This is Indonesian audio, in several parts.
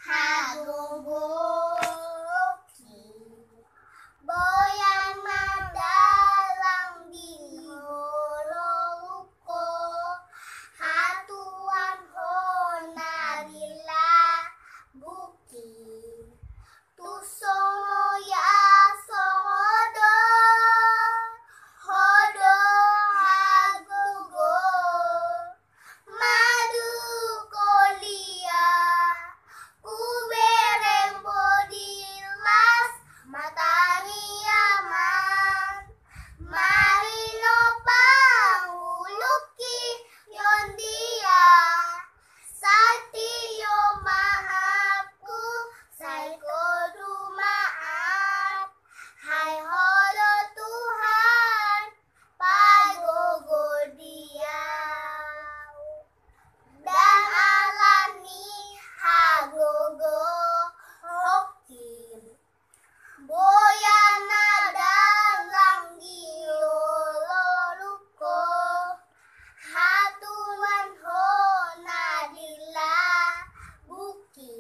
hagogoki boyang madalang dingololuko hatuan honarila buki tusono ya songodo hodo hagogo madu kolia kubereng bodilas matani aman marino panguluki yondia satio mahaku saikodu maaf hai hodo Tuhan pagogo dia dan alani hagogo hokim boyana dalang giololuko hatuan honadila buki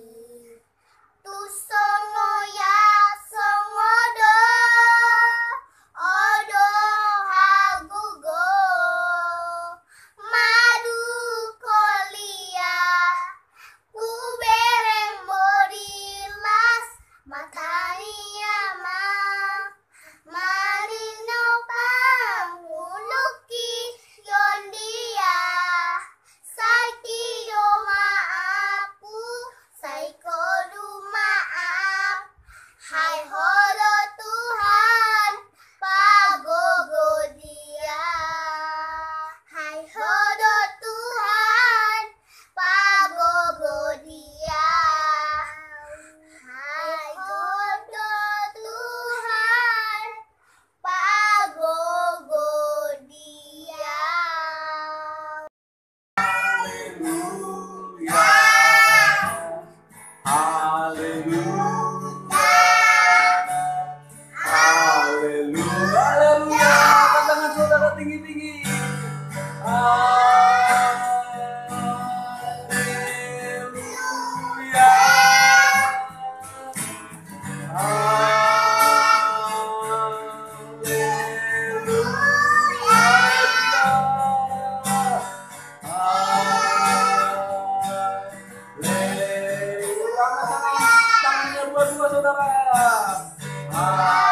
tusono ya songodo odo hagogo madu kolia kubereng bodilas matani aman marino panguluki yondia saikio maapu saikodu maaf hai hodo Tuhan pagogo dia hai hodo Tuhan pagogo dia hai hodo Tuhan pagogo dia. Haleluya, haleluya, haleluya. Angkat tangan saudara tinggi-tinggi. Haleluya, haleluya. Tangannya dua-dua saudara.